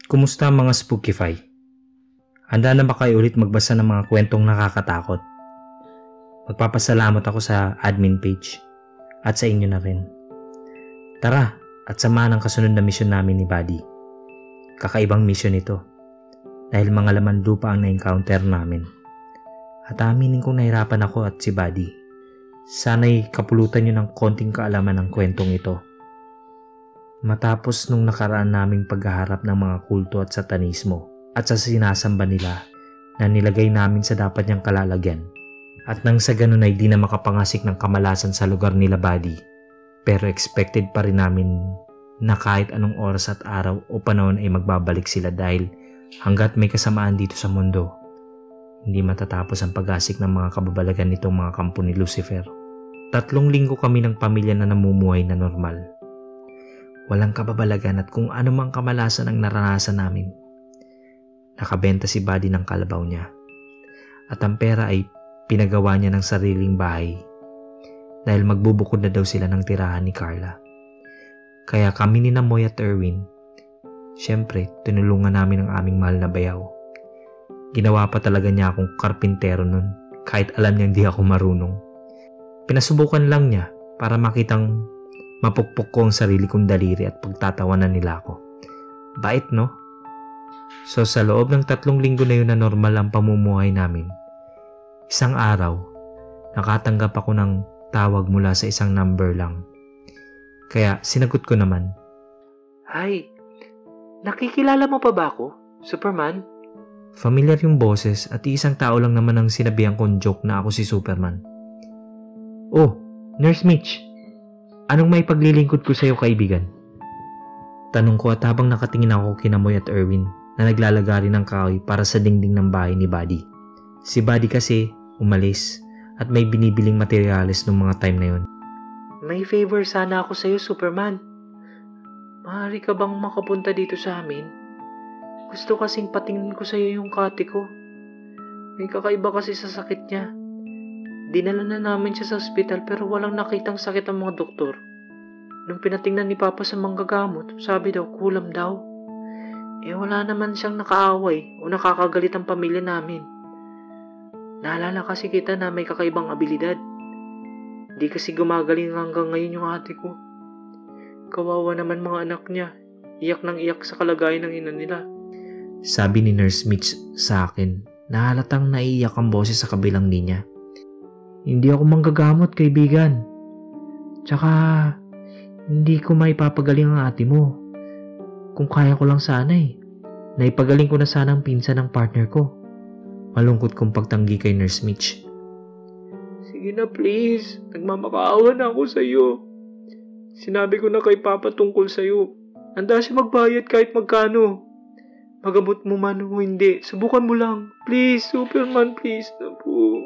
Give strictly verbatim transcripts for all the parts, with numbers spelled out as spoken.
Kumusta mga Spookify? Handa na ba kayo ulit magbasa ng mga kwentong nakakatakot? Magpapasalamat ako sa admin page at sa inyo na rin. Tara at samahan ang kasunod na misyon namin ni Buddy. Kakaibang misyon ito dahil mga laman lupa ang na-encounter namin. At aminin kong nahirapan ako at si Buddy. Sana'y kapulutan nyo ng konting kaalaman ng kwentong ito. Matapos nung nakaraan naming paghaharap ng mga kulto at satanismo at sa sinasamba nila na nilagay namin sa dapat niyang kalalagyan at nang sa ganun ay di na makapangasik ng kamalasan sa lugar nila Buddy, pero expected pa rin namin na kahit anong oras at araw o panahon ay magbabalik sila dahil hanggat may kasamaan dito sa mundo, hindi matatapos ang pag-asik ng mga kababalagan nitong mga kampo ni Lucifer. Tatlong linggo kami ng pamilya na namumuhay na normal. Walang kababalagan at kung anumang kamalasan ang naranasan namin. Nakabenta si Buddy ng kalabaw niya. At ang pera ay pinagawa niya ng sariling bahay dahil magbubukod na daw sila ng tirahan ni Carla. Kaya kami ni Namoy at Erwin, syempre tinulungan namin ang aming mahal na bayaw. Ginawa pa talaga niya akong karpintero nun kahit alam niyang di ako marunong. Pinasubukan lang niya para makitang mapukpok ko ang sarili kong daliri at pagtatawanan nila ako. Bait, no? So sa loob ng tatlong linggo na yun na normal ang pamumuhay namin, isang araw, nakatanggap ako ng tawag mula sa isang number lang. Kaya sinagot ko naman. Hi, nakikilala mo pa ba ako, Superman? Familiar yung boses at isang tao lang naman ang sinabihan kong joke na ako si Superman. Oh, Nurse Mitch. Anong may paglilingkod ko sa'yo, kaibigan? Tanong ko at habang nakatingin ako kina Moy at Erwin na naglalagari ng kahoy para sa dingding ng bahay ni Buddy. Si Buddy kasi umalis at may binibiling materyales nung mga time na yon. May favor sana ako sa'yo, Superman. Maaari ka bang makapunta dito sa amin? Gusto kasing patingin ko sa'yo yung kate ko. May kakaiba kasi sa sakit niya. Dinala na namin siya sa ospital pero walang nakitang sakit ang mga doktor. Nung pinatingnan ni Papa sa manggagamot, sabi daw kulam daw. Eh wala naman siyang nakaaway o nakakagalit ang pamilya namin. Naalala kasi kita na may kakaibang abilidad. Di kasi gumagaling hanggang ngayon yung ate ko. Kawawa naman mga anak niya. Iyak nang iyak sa kalagayan ng ina nila. Sabi ni Nurse Mitch sa akin na halatang naiiyak ang boses sa kabilang linya. Hindi ako manggagamot, kaibigan. Tsaka, hindi ko maipapagaling ang ate mo. Kung kaya ko lang sana eh. Naipagaling ko na sana ang pinsan ng partner ko. Malungkot kong pagtanggi kay Nurse Mitch. Sige na please, nagmamakaawa na ako sa'yo. Sinabi ko na kay Papa tungkol sa'yo. Handa siya magbayad kahit magkano. Magamot mo man o hindi, subukan mo lang. Please, Superman, please na po.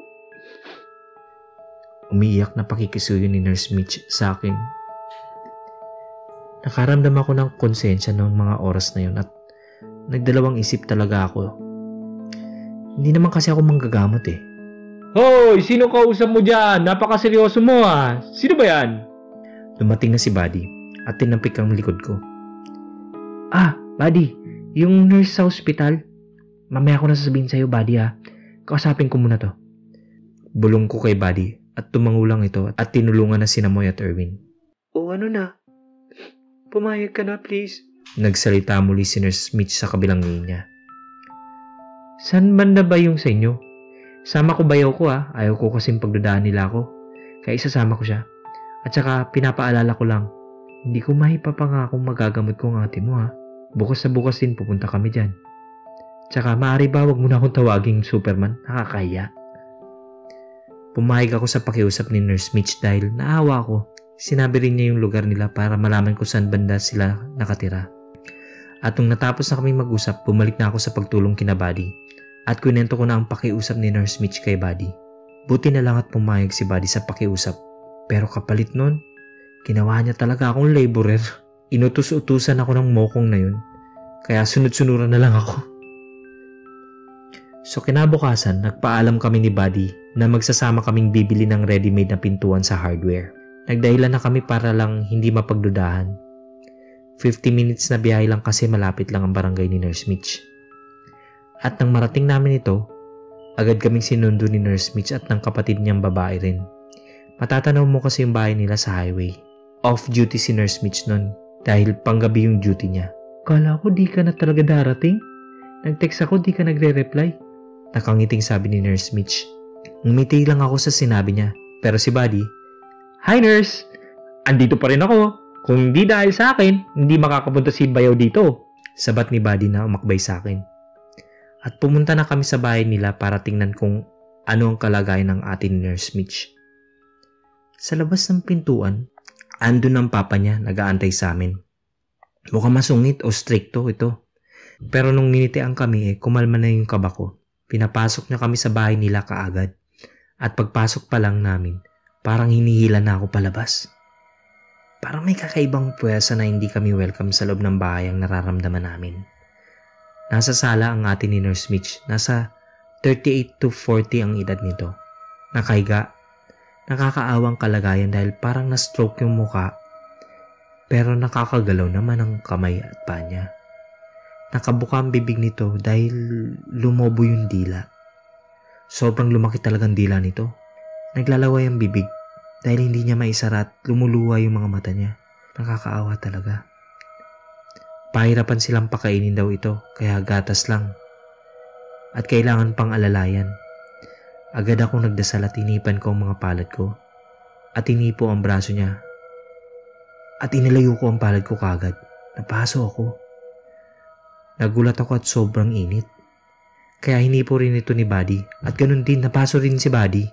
Umiiyak na pakikisuyo ni Nurse Mitch sa akin. Nakaramdam ako ng konsensya noong mga oras na yun at nagdalawang isip talaga ako. Hindi naman kasi ako manggagamot eh. Hoy! Sino kausap mo dyan? Napakaseryoso mo ah! Sino ba yan? Dumating na si Buddy at tinampik ang likod ko. Ah, Buddy, yung nurse sa ospital. Mamaya ko na sasabihin sa'yo, Buddy ah. Kausapin ko muna to. Bulong ko kay Buddy at tumangulang ito at tinulungan na si Namoy at Erwin. O ano na? Pumayag ka na please. Nagsalita muli si Nurse Mitch sa kabilang linya. San banda ba yung sa inyo? Sama ko bayaw ko ah. Ayaw ko kasing pagdadaan nila ako. Kaya isasama ko siya. At saka pinapaalala ko lang. Hindi ko maipapangakong magagamot ko ang ate mo ha. Bukas na bukas din pupunta kami dyan. Tsaka maaari ba wag mo na akong tawaging Superman? Nakakahiya. Pumayag ako sa pakiusap ni Nurse Mitch dahil naawa ko. Sinabi rin niya yung lugar nila para malaman ko saan banda sila nakatira. At nung natapos na kaming mag-usap, bumalik na ako sa pagtulong kina Buddy. At kwento ko na ang pakiusap ni Nurse Mitch kay Buddy. Buti na lang at pumayag si Buddy sa pakiusap. Pero kapalit nun, ginawa niya talaga akong laborer. Inutus-utusan ako ng mokong na yun. Kaya sunod-sunuran na lang ako. So kinabukasan, nagpaalam kami ni Buddy na magsasama kaming bibili ng ready-made na pintuan sa hardware. Nagdahilan na kami para lang hindi mapagdudahan. fifty minutes na biyahe lang kasi malapit lang ang barangay ni Nurse Mitch. At nang marating namin ito, agad kaming sinundo ni Nurse Mitch at ng kapatid niyang babae rin. Matatanaw mo kasi yung bahay nila sa highway. Off-duty si Nurse Mitch nun dahil panggabi yung duty niya. Kala ko di ka na talaga darating. Nag-text ako, di ka nagre-reply. Nakangiting sabi ni Nurse Mitch. Ngumiti lang ako sa sinabi niya. Pero si Buddy, "Hi Nurse! Andito pa rin ako. Kung di dahil sa akin, hindi makakapunta si Bayaw dito." Sabat ni Buddy na umakbay sa akin. At pumunta na kami sa bahay nila para tingnan kung ano ang kalagayan ng atin ni Nurse Mitch. Sa labas ng pintuan, andun ang papa niya nag-aantay sa amin. Mukhang masungit o stricto ito. Pero nung ninitian kami eh, kumalma na yung kaba ko. Pinapasok niya kami sa bahay nila kaagad. At pagpasok pa lang namin, parang hinihila na ako palabas. Parang may kakaibang puwersa na hindi kami welcome sa loob ng bahay ang nararamdaman namin. Nasa sala ang atin ni Nurse Mitch. Nasa thirty-eight to forty ang edad nito. Nakahiga. Nakakaawang kalagayan dahil parang na-stroke yung muka. Pero nakakagalaw naman ang kamay at paa niya. Nakabuka ang bibig nito dahil lumobo yung dila. Sobrang lumaki talagang dila nito. Naglalaway ang bibig dahil hindi niya maisara at lumuluwa yung mga mata niya. Nakakaawa talaga. Pahirapan silang pakainin daw ito, kaya gatas lang. At kailangan pang alalayan. Agad akong nagdasal at inipan ko ang mga palad ko. At inipo ang braso niya. At inilayo ko ang palad ko kagad. Napaso ako. Nagulat ako at sobrang init. Kaya hinipo rin ito ni Buddy. At ganun din, napaso rin si Buddy.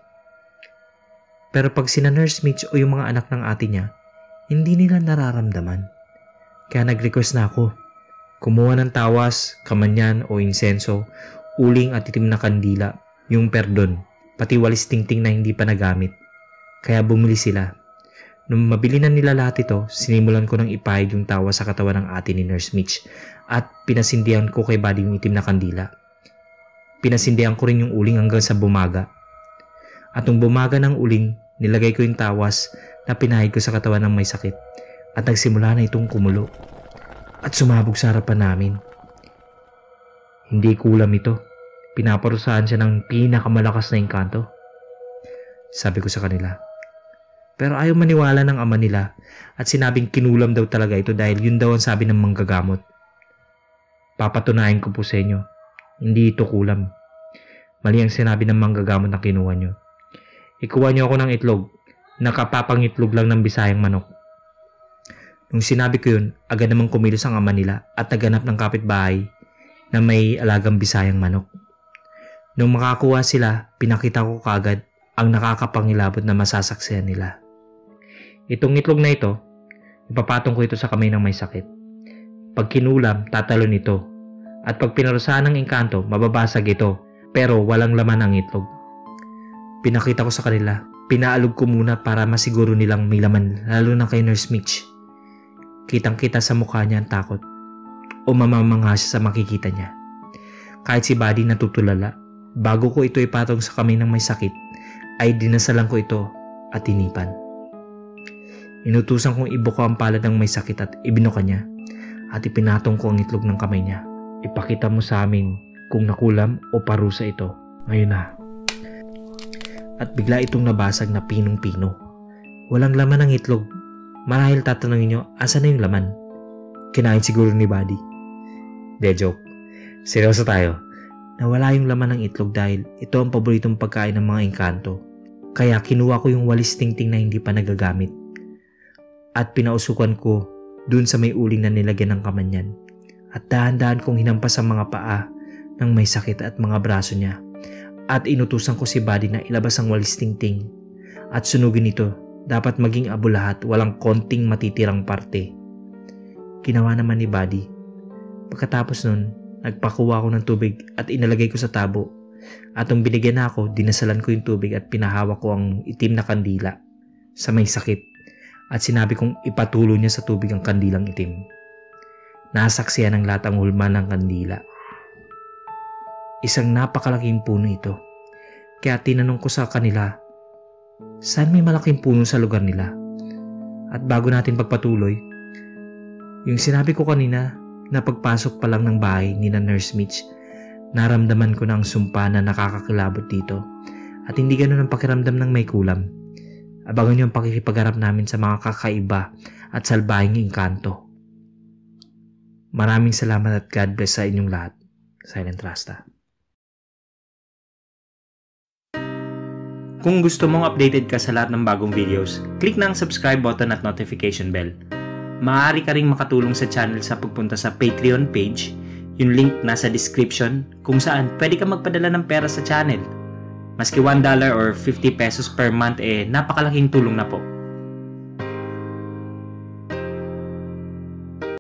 Pero pag sina Nurse Mitch o yung mga anak ng ate niya, hindi nila nararamdaman. Kaya nag-request na ako. Kumuha ng tawas, kamanyan o insenso, uling at itim na kandila, yung perdon, pati walis tingting na hindi pa nagamit. Kaya bumili sila. Nung mabili na nila lahat ito, sinimulan ko ng ipahid yung tawas sa katawan ng ate ni Nurse Mitch at pinasindihan ko kay Buddy yung itim na kandila. Pinasindihan ko rin yung uling hanggang sa bumaga. At nung bumaga ng uling, nilagay ko yung tawas na pinahid ko sa katawan ng may sakit. At nagsimula na itong kumulo at sumabog sa harapan namin. Hindi kulam ito. Pinaparusahan siya ng pinakamalakas na engkanto. Sabi ko sa kanila. Pero ayaw maniwala ng ama nila at sinabing kinulam daw talaga ito dahil yun daw ang sabi ng manggagamot. Papatunayan ko po sa inyo. Hindi ito kulam. Mali ang sinabi ng manggagamot na kinuha nyo. Ikuha nyo ako ng itlog. Nakapapangitlog lang ng Bisayang manok. Nung sinabi ko yun, agad namang kumilos ang ama nila at naganap ng kapitbahay na may alagang Bisayang manok. Nung makakuha sila, pinakita ko kagad ang nakakapangilabot na masasaksihan nila. Itong itlog na ito, ipapatong ko ito sa kamay ng may sakit. Pag kinulam, tatalon ito. At pag pinarusahan ng engkanto, mababasag ito, pero walang laman ang itlog. Pinakita ko sa kanila, pinaalog ko muna para masiguro nilang may laman, lalo na kay Nurse Mitch. Kitang-kita sa mukha niya ang takot o mamamangha siya sa makikita niya. Kahit si Buddy natutulala, bago ko ito ipatong sa kamay ng may sakit, ay dinasalan ko ito at tinipan. Inutusan kong ibuko ang palad ng may sakit at ibinuka niya at ipinatong ko ang itlog ng kamay niya. Ipakita mo sa amin kung nakulam o parusa ito. Ngayon na. At bigla itong nabasag na pinong-pino. Walang laman ang itlog. Marahil tatanungin nyo, asan na yung laman? Kinain siguro ni Buddy. De joke. Seryoso tayo. Nawala yung laman ng itlog dahil ito ang paboritong pagkain ng mga engkanto. Kaya kinuha ko yung walis tingting na hindi pa nagagamit. At pinausukan ko dun sa may uling na nilagyan ng kamanyan. At dahan-dahan kong hinampas ang mga paa ng may sakit at mga braso niya. At inutusan ko si Buddy na ilabas ang walis tingting. At sunugin ito. Dapat maging abo lahat, walang konting matitirang parte. Ginawa naman ni Buddy. Pagkatapos nun, nagpakuha ako ng tubig at inalagay ko sa tabo. At nung binigyan na ako, dinasalan ko yung tubig at pinahawak ko ang itim na kandila sa may sakit. At sinabi kong ipatulo niya sa tubig ang kandilang itim. Nasaksiyan ng lahat ang hulma ng kandila. Isang napakalaking puno ito. Kaya tinanong ko sa kanila, saan may malaking puno sa lugar nila? At bago natin pagpatuloy, Yung sinabi ko kanina na pagpasok pa lang ng bahay ni na Nurse Mitch, naramdaman ko na ang sumpa na nakakakilabot dito at hindi ganun ang pakiramdam ng may kulam. Abangan yung pakikipagharap namin sa mga kakaiba at salbahing engkanto. Maraming salamat at God bless sa inyong lahat. Silent Rasta. Kung gusto mong updated ka sa lahat ng bagong videos, click na ang subscribe button at notification bell. Maaari ka ring makatulong sa channel sa pagpunta sa Patreon page, yung link nasa description, kung saan pwede ka magpadala ng pera sa channel. Maski one dollar or fifty pesos per month eh napakalaking tulong na po.